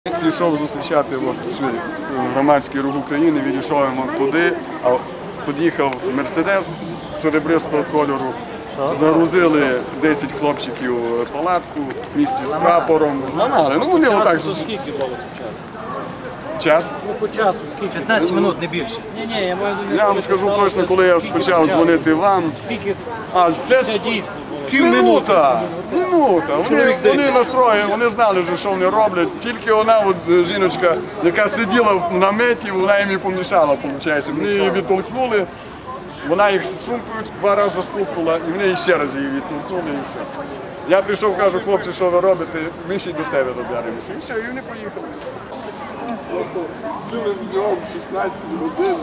Пішов зустрічати громадський рух України, відійшов йому туди, а під'їхав Мерседес серебристого кольору, загрузили 10 хлопчиків палатку в місті з прапором, зламали. Ну вони отак. Скільки було час? Ну по часу скільки? 15 минут, не більше. Ні, я маю Я вам скажу точно, коли я почав дзвонити вам. Скільки Це дійсно було? Минута. Вони настроєні, вони знали вже, що вони роблять. Тільки вона, жіночка, яка сиділа в наметі, вона їм і помішала, виходить. Вони її відтолкнули, вона їх сумкою 2 рази стукнула, і вони ще раз її відтолкнули, і все. Я прийшов, кажу, хлопці, що ви робите, ми ще й до тебе доберемося. І все, і вони поїхали. Взяв 16 годин.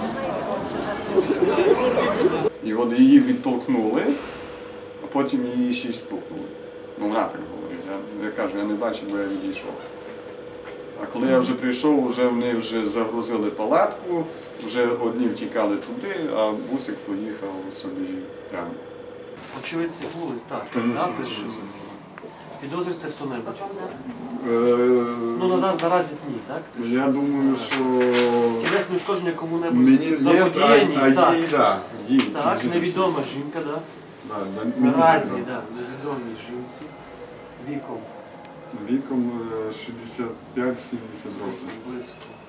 І от її відтолкнули, а потім її ще й стукнули. Ну, вона так говорить. Я кажу, я не бачив, бо я відійшов. А коли я вже прийшов, вони вже загрузили палатку, вже одні втікали туди, а бусик поїхав собі прямо. Очевидці були, так. Підозрюється хто-небудь? Ну, наразі ні, так? Я думаю, що... Тілесне ушкодження кому-небудь заподіяні, так. Так, невідома жінка, так? Наразі, так, невідомій жінці. Віком? Віком 65-70 років. Близько.